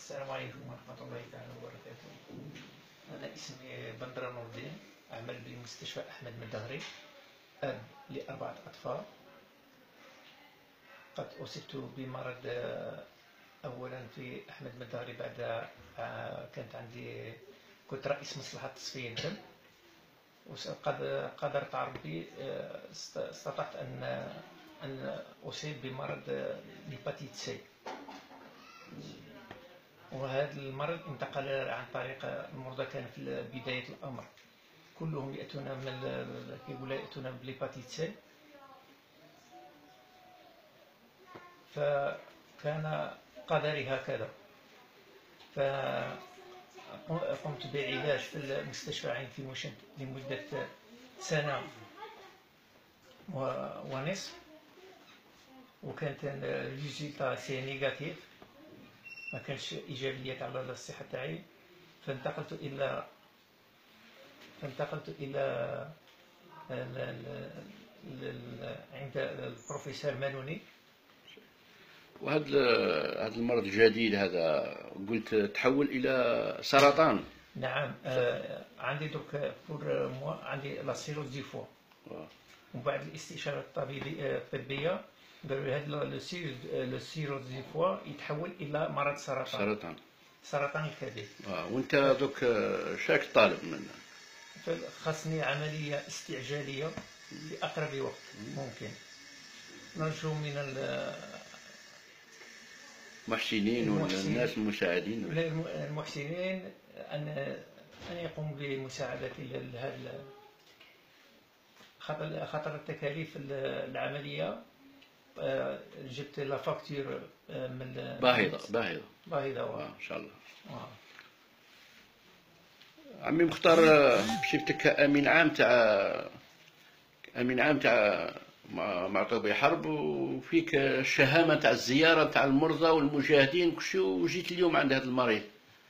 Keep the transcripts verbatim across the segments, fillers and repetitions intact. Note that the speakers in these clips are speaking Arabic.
السلام عليكم ورحمة الله تعالى وبركاته. أنا اسمي بندر نور الدين، أعمل بمستشفى أحمد مدغري، أب لأربعة أطفال. قد أصبت بمرض أولا في أحمد مدغري بعد كانت عندي كنت رئيس مصلحة تصفية الدم، وقد قدرت ربي استطعت أن أن أصيب بمرض الهيباتيت سي، وهذا المرض انتقل عن طريق المرضى. كان في بداية الأمر كلهم يأتون من يقول يأتون بالهيباتيت سي، فكان قدري هكذا. فقمت بعلاج في المستشفى عين في مشنت لمدة سنة ونصف، وكانت الريزلتا سي نيجاتيف، ما كانش ايجابيات على الصحه تاعي. فانتقلت الى فانتقلت الى عند البروفيسور مانوني. وهذا هذا المرض الجديد هذا قلت تحول الى سرطان. نعم. آه عندي دوك بور موا عندي لا سيروز دي فوا، ومن بعد الاستشاره الطبيبيه الطبيه قالوا لي هذا لو سيروز دي فوا يتحول الى مرض سرطان سرطان سرطان الكبد. اه وانت دوك شاك طالب منه؟ خاصني عمليه استعجاليه في اقرب وقت ممكن. نرجو من المحسنين والناس المساعدين المحسنين ان ان يقوموا بمساعدتي لهذا، خاطر خاطر التكاليف العمليه. جبت لا فاكتور من باهظه باهظه باهظه آه ان شاء الله. آه. عمي مختار، شفتك كامين عام تاع امين عام تاع معطوبي حرب، وفيك الشهامه تاع الزياره تاع المرضى والمجاهدين كلشي، وجيت اليوم عند هذا المريض.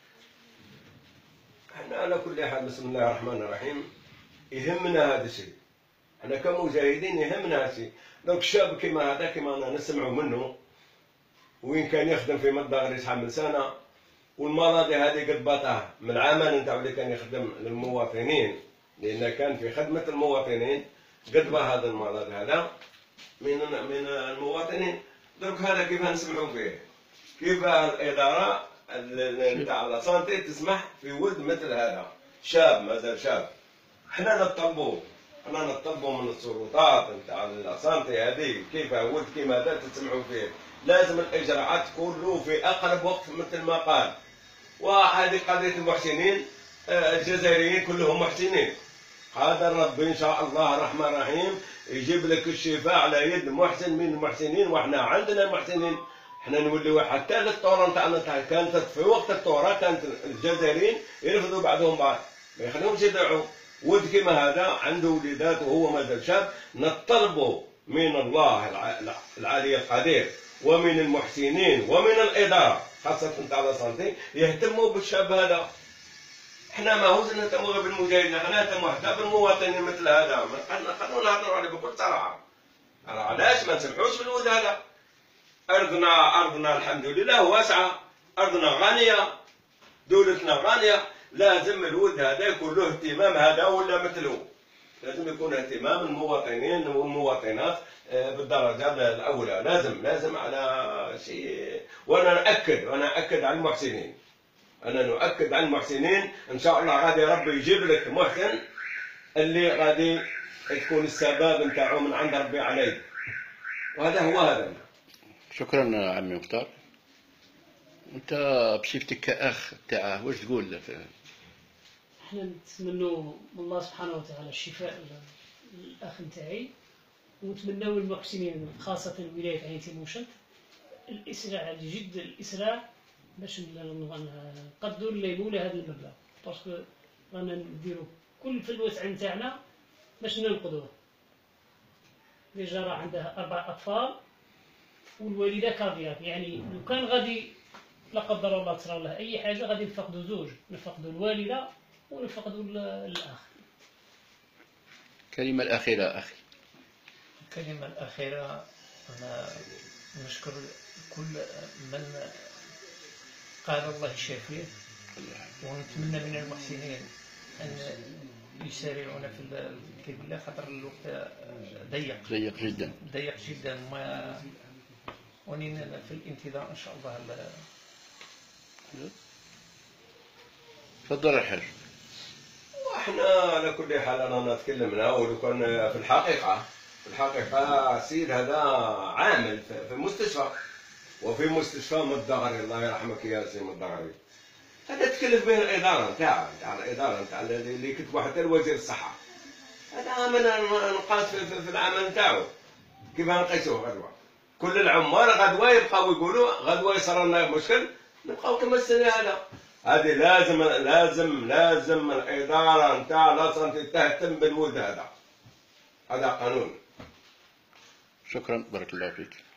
احنا على كل حال بسم الله الرحمن الرحيم يهمنا هذا الشيء، احنا كمجاهدين يهمنا هذا الشيء. دونك الشاب كيما هذا كيما انا نسمعوا منه، وين كان يخدم في مدغري شحال من سنه، والمراضي هذه قد باطاه من العمل نتاعو اللي كان يخدم للمواطنين، لان كان في خدمه المواطنين قد با هذا المرض هذا من من المواطنين. دونك هذا كيف نسمعوا فيه، كيف الاداره نتاع لا سانتي تسمح في ولد مثل هذا شاب مازال شاب. احنا نطلبوا احنا نطلبوا من السلطات نتاع لا سانتي هذه كيف ولد كيما هذا تسمعوا فيه، لازم الاجراءات تكون له في اقرب وقت مثل ما قال. وهذه قضيه المحسنين، الجزائريين كلهم محسنين، قادر ربي ان شاء الله الرحمن الرحيم يجيب لك الشفاء على يد محسن من المحسنين. واحنا عندنا محسنين، احنا نوليو حتى للثوره نتاعنا كانت في وقت الثوره كانت الجزائريين يرفضوا بعضهم بعض، ما يخليهمش يدعوا. ولد كيما هذا عنده وليدات وهو مازال شاب، نطلبوا من الله العلي القدير ومن المحسنين ومن الاداره خاصه نتاع لا سانتي يهتموا بالشاب هذا. احنا ماهوش نهتموا غير بالمجاهدين، احنا نهتموا حتى بالمواطنين مثل هذا. خلونا نهضروا عليه بكل صراحه. علاش ما نسمحوش في الولد هذا؟ ارضنا ارضنا الحمد لله واسعه، ارضنا غنيه، دولتنا غنيه، لازم الولد هذا يكون له اهتمام هذا ولا مثله. لازم يكون اهتمام المواطنين والمواطنات بالدرجه الاولى، لازم لازم على شيء. وانا ناكد وانا ناكد على المحسنين، انا نؤكد على المحسنين ان شاء الله غادي ربي يجيب لك محسن اللي غادي تكون السبب نتاعو من عند ربي عليك، وهذا هو هذا. شكرا عمي مختار. انت بصفتك كاخ تاعه واش تقول؟ احنا نتمنوا من الله سبحانه وتعالى الشفاء للاخ نتاعي، ونتمنوا المحسنين خاصه ولايه عين تيموشنت الاسراع جد الاسراع باش نقدروا نليموا له هذا المبلغ، باسكو رانا نديروا كل في الوسع نتاعنا باش ننقذوه. ديجا راه عنده اربع اطفال والوالده كاردياك، يعني لو كان غادي لا قدر الله تصرا له اي حاجه غادي نفقدوا زوج، نفقدوا الوالده ونفقدوا الاخ. الكلمه الاخيره اخي. الكلمه الاخيره، انا نشكر كل من قال الله يشافيه. ونتمنى من المحسنين ان يسارعون في كيف الله، خاطر الوقت ضيق ضيق جدا ضيق جدا. ما ونين في الانتظار ان شاء الله. تفضل الحاج. واحنا على كل حال انا تكلمنا، ولو كان في الحقيقه في الحقيقه السيد هذا عامل في مستشفى، وفي مستشفى مدغري، الله يرحمك يا سي مدغري. هذا تكلف به الاداره نتاعها، نتاع الاداره نتاع اللي كتبوا حتى الوزير الصحه. هذا من نقاط في العمل نتاعو. كيف نقيسوه غدوه؟ كل العمال غدوه يبقاو يقولوا غدوه يصير لنا مشكل، نبقاو كما السنه هذا. هذه لازم لازم لازم الاداره نتاع لا سانتي تهتم بالولد هذا. هذا قانون. شكرا، بارك الله فيك.